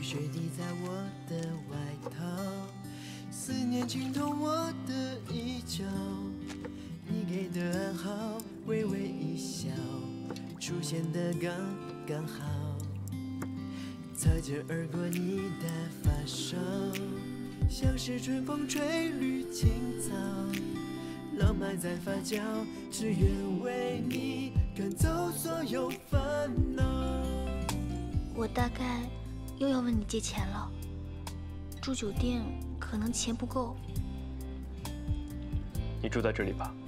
雪滴在我的外套，思念浸透我的衣角。你给的暗号，微微一笑，出现的刚刚好。擦肩而过你的发梢，像是春风吹绿青草，浪漫在发酵，只愿为你赶走所有烦恼。 我大概又要问你借钱了，住酒店可能钱不够。 你住在这里吧。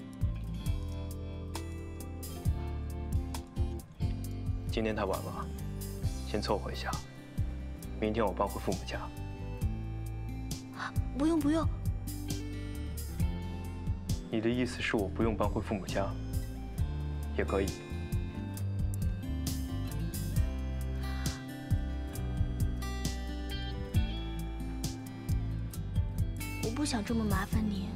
今天太晚了，先凑合一下。明天我搬回父母家。 不用不用。 你的意思是我不用搬回父母家，也可以。 我不想这么麻烦你。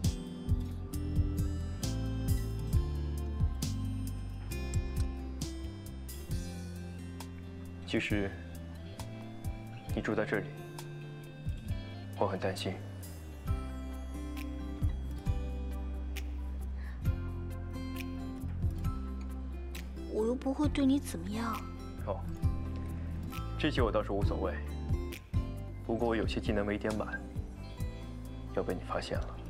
其实，你住在这里，我很担心。 我又不会对你怎么样。 哦，这些我倒是无所谓。不过我有些技能没点满，要被你发现了。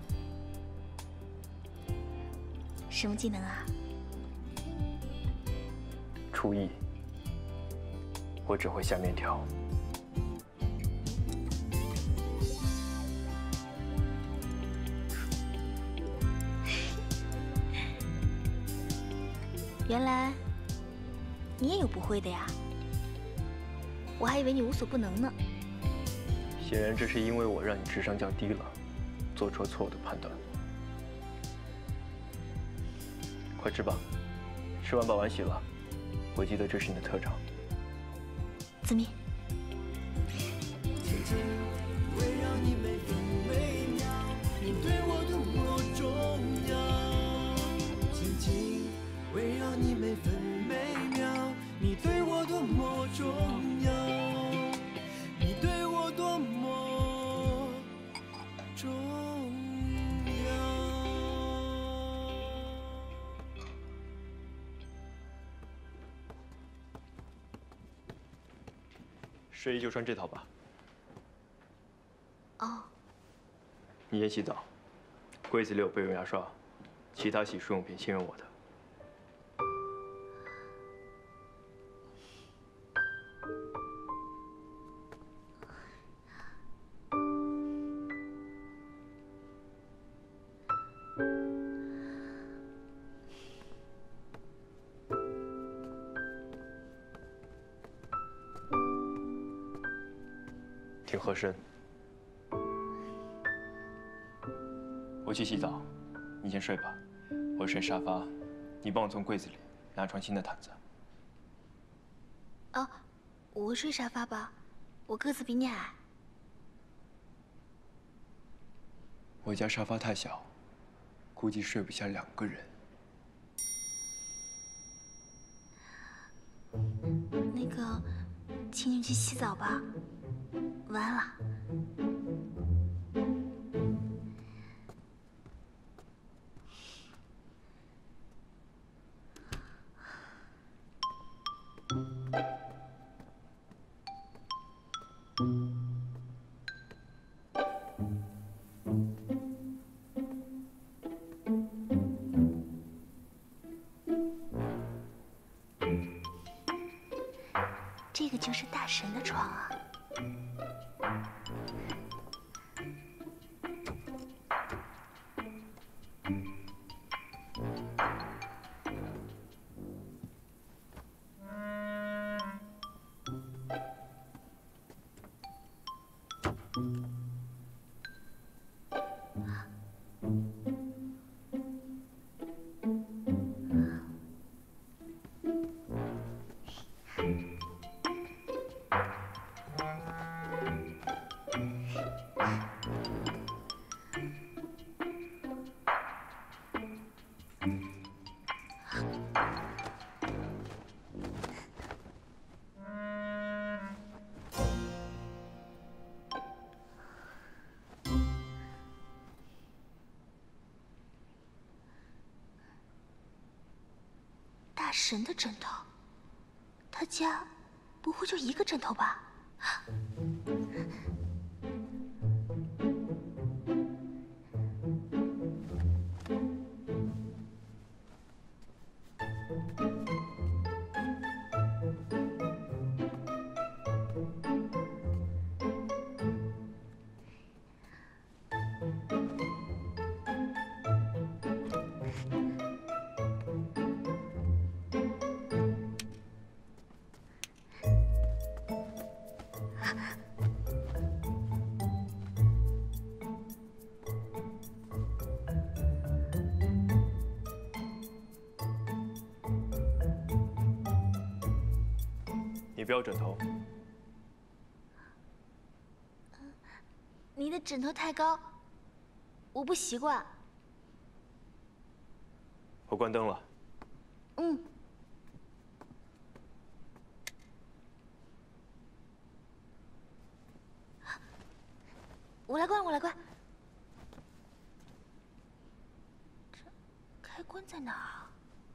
什么技能啊？ 厨艺，我只会下面条。 原来你也有不会的呀，我还以为你无所不能呢。 显然，这是因为我让你智商降低了，做出了错误的判断。快吃吧，吃完把碗洗了。我记得这是你的特长。 子明， 紧紧围绕你每分每秒，你对我多么重要。紧紧围绕你每分每秒，你对我多么重要，你对我多么重要。 睡衣就穿这套吧。 哦， 你先洗澡，柜子里有备用牙刷，其他洗漱用品信任我的。挺合身。我去洗澡，你先睡吧。我睡沙发，你帮我从柜子里拿床新的毯子。 哦，我睡沙发吧，我个子比你矮。 我家沙发太小，估计睡不下2个人。 那个，请你去洗澡吧，晚安了。这个就是大神的床啊！ 神的枕头，他家不会就一个枕头吧？ 你不要枕头。 你的枕头太高，我不习惯。 我关灯了。 嗯。我来关，我来关。这开关在哪儿啊？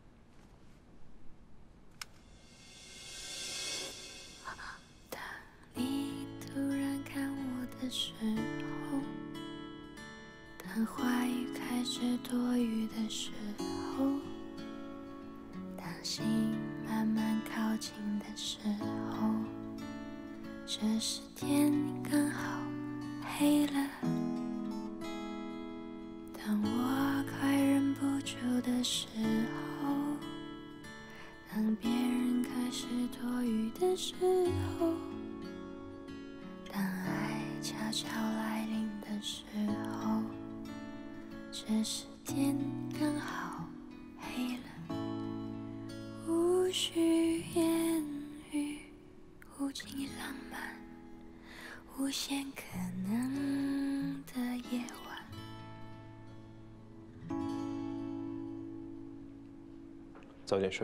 时候，当话语开始多余的时候，当心慢慢靠近的时候，这时天刚好黑了。当我快忍不住的时候，当别人开始多余的时候。 当爱悄悄来临的时候，这时天刚好黑了，无需言语，无尽浪漫，无限可能的夜晚。 早点睡。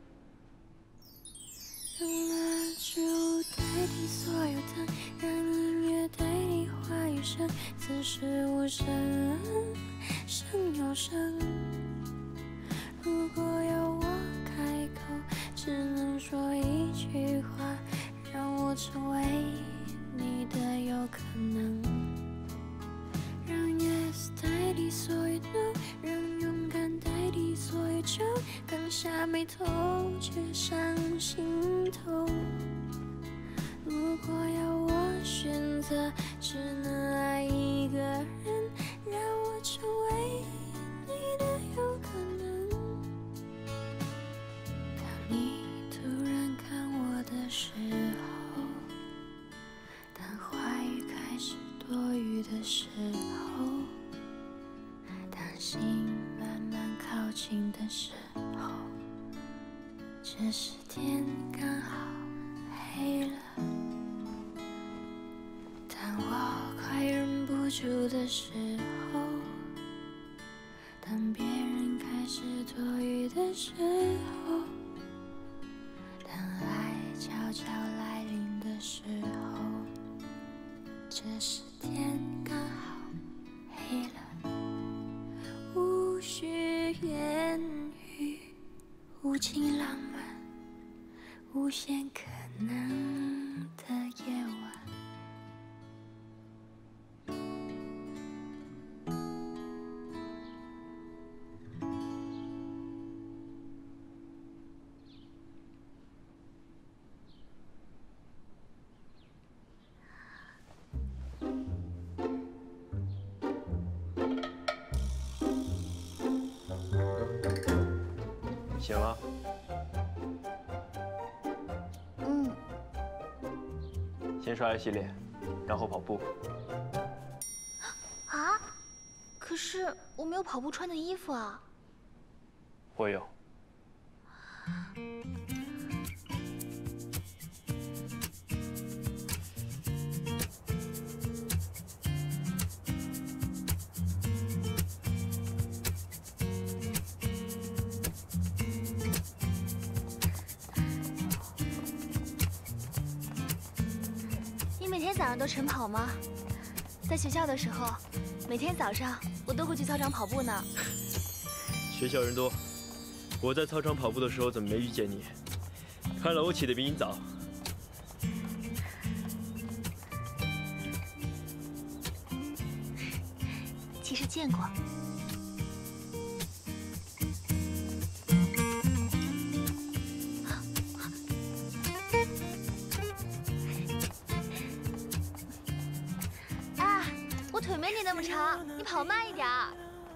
让蜡烛代替所有灯，让音乐代替话语声，此时无声胜有声。如果要我开口，只能说一句话，让我成为你的有可能。让 yes 代替所有 no， 让勇敢代替所有酒，刚下眉头却上心头。如果要我选择，只能爱一个人，让我成为你的有可能。当你突然看我的时候，当话语开始多余的时候，当心慢慢靠近的时候，这时天刚好黑了。当我快忍不住的时候，当别人开始多余的时候，当爱悄悄来临的时候，这时天刚好黑了，无需言语，无尽浪漫，无限可能的夜晚。 醒了。 嗯。 先刷牙洗脸，然后跑步。 啊？可是我没有跑步穿的衣服啊。 我有。 你每天早上都晨跑吗？在学校的时候，每天早上我都会去操场跑步呢。 学校人多， 我在操场跑步的时候怎么没遇见你？看来我起得比你早。 其实见过。啊，我腿没你那么长，你跑慢一点儿。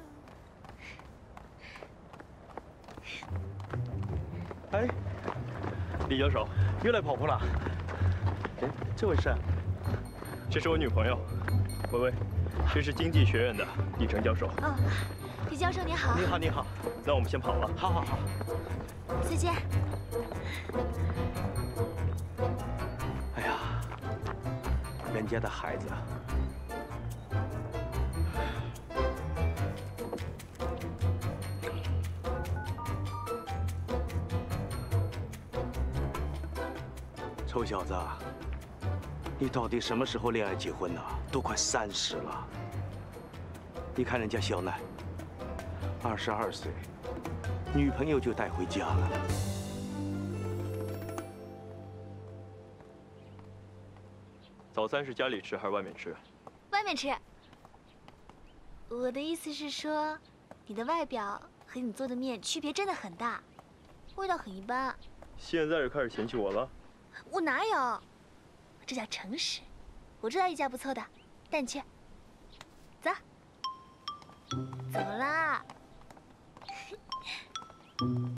哎，李教授又来跑步了。哎，这位是？这是我女朋友，薇薇，这是经济学院的李成教授。 哦，李教授你好。 你好，你好。那我们先跑了。好好好。 再见。 哎呀，人家的孩子。 臭小子，你到底什么时候恋爱结婚呢？都快30了。你看人家小奈，22岁，女朋友就带回家了。 早餐是家里吃还是外面吃？ 外面吃。我的意思是说，你的外表和你做的面区别真的很大，味道很一般。 现在是开始嫌弃我了？ 我哪有？这叫诚实。我知道一家不错的，带你去。走，走啦。